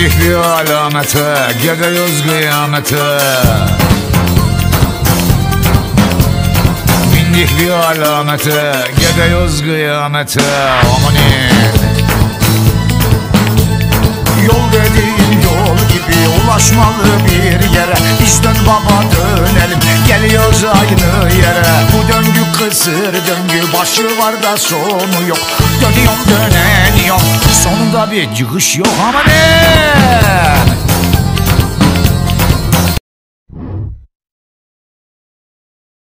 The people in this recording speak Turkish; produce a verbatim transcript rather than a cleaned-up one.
Mindik bir alamete, gidiyoruz kıyamete. Mindik bir alamete, gidiyoruz kıyamete. Amanin. Yol dediğin yol gibi ulaşmalı bir yere. Biz dön baba dönelim, geliyoruz aynı yere. Bu döngü kısır döngü, başı var da sonu yok. Dönüyorum döneniyorum, sonunda bir çıkış yok. Aman